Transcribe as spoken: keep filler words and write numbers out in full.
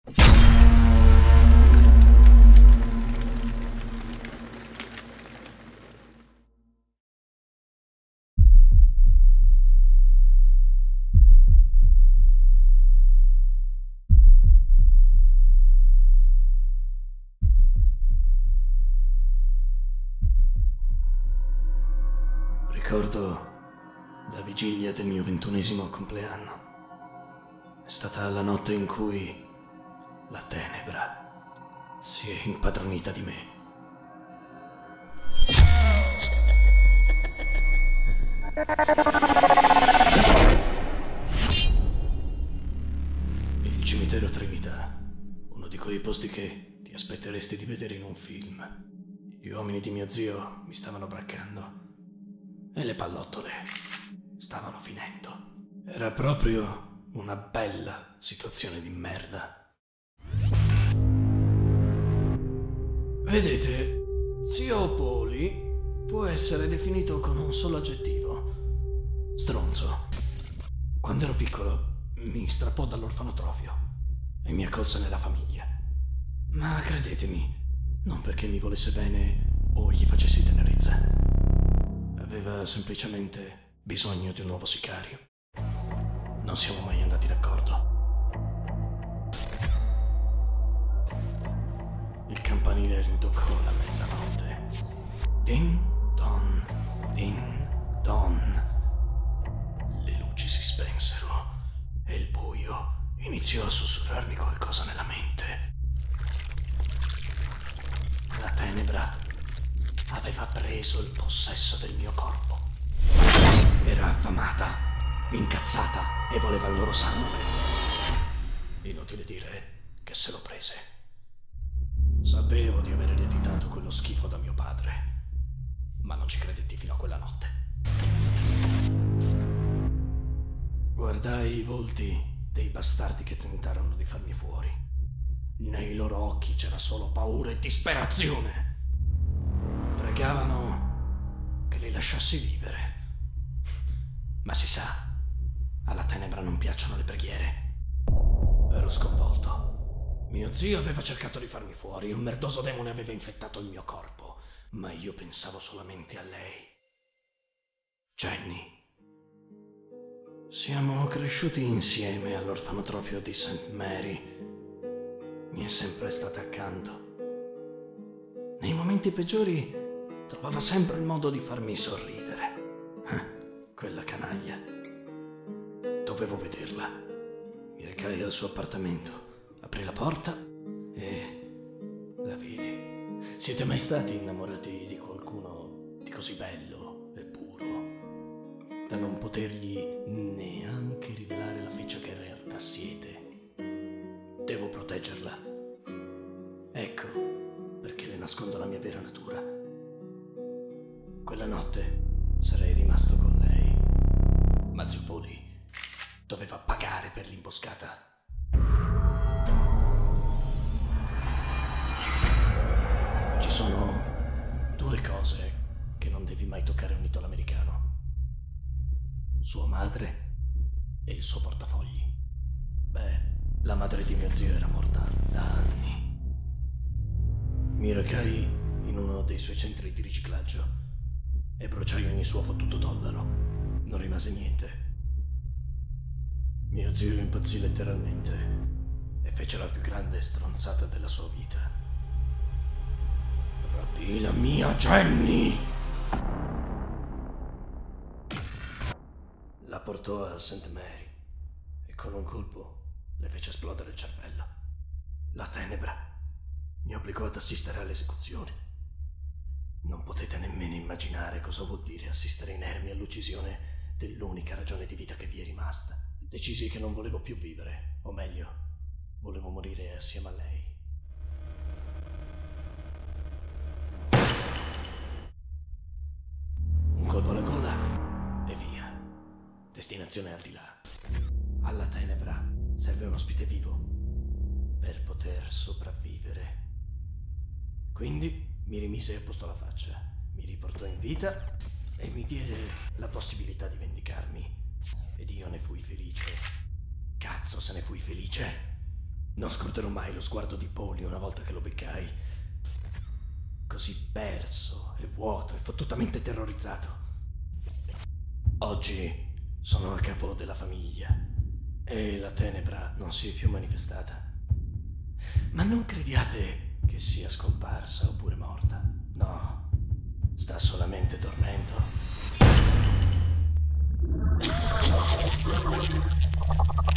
Ricordo la vigilia del mio ventunesimo compleanno. È stata la notte in cui la tenebra si è impadronita di me. Il cimitero Trinità, uno di quei posti che ti aspetteresti di vedere in un film. Gli uomini di mio zio mi stavano braccando e le pallottole stavano finendo. Era proprio una bella situazione di merda. Vedete, zio Poli può essere definito con un solo aggettivo: stronzo. Quando ero piccolo mi strappò dall'orfanotrofio e mi accolse nella famiglia. Ma credetemi, non perché mi volesse bene o gli facessi tenerezza. Aveva semplicemente bisogno di un nuovo sicario. Non siamo mai andati d'accordo. Il campanile rintoccò la mezzanotte. Din don, din don. Le luci si spensero e il buio iniziò a sussurrarmi qualcosa nella mente. La tenebra aveva preso il possesso del mio corpo. Era affamata, incazzata e voleva il loro sangue. Inutile dire che se lo prese. Sapevo di aver ereditato quello schifo da mio padre, ma non ci credetti fino a quella notte. Guardai i volti dei bastardi che tentarono di farmi fuori. Nei loro occhi c'era solo paura e disperazione. Pregavano che li lasciassi vivere. Ma si sa, alla tenebra non piacciono le preghiere. Ero sconvolto. Mio zio aveva cercato di farmi fuori, un merdoso demone aveva infettato il mio corpo, ma io pensavo solamente a lei. Jenny. Siamo cresciuti insieme all'orfanotrofio di Saint Mary. Mi è sempre stata accanto. Nei momenti peggiori trovava sempre il modo di farmi sorridere. Eh, quella canaglia. Dovevo vederla. Mi recai al suo appartamento, aprì la porta e la vidi. Siete mai stati innamorati di qualcuno di così bello e puro da non potergli neanche rivelare la faccia che in realtà siete? Devo proteggerla. Ecco perché le nascondo la mia vera natura. Quella notte sarei rimasto con lei, ma zio Poli doveva pagare per l'imboscata. Ci sono due cose che non devi mai toccare a un italo-americano: sua madre e il suo portafogli. Beh, la madre di mio zio era morta da anni. Mi recai in uno dei suoi centri di riciclaggio e bruciai ogni suo fottuto dollaro. Non rimase niente. Mio zio impazzì letteralmente e fece la più grande stronzata della sua vita. Rapì la mia Jenny! La portò a Saint Mary e con un colpo le fece esplodere il cervello. La tenebra mi obbligò ad assistere alle esecuzioni. Non potete nemmeno immaginare cosa vuol dire assistere inermi all'uccisione dell'unica ragione di vita che vi è rimasta. Decisi che non volevo più vivere, o meglio, volevo morire assieme a lei. Un colpo alla gola e via. Destinazione al di là. Alla tenebra serve un ospite vivo per poter sopravvivere. Quindi mi rimise a posto la faccia, mi riportò in vita e mi diede la possibilità di vendicarmi. Ed io ne fui felice. Cazzo se ne fui felice. Non scorderò mai lo sguardo di Polly una volta che lo beccai. Così perso e vuoto e fottutamente terrorizzato. Oggi sono a capo della famiglia e la tenebra non si è più manifestata. Ma non crediate che sia scomparsa oppure morta. No, sta solamente dormendo.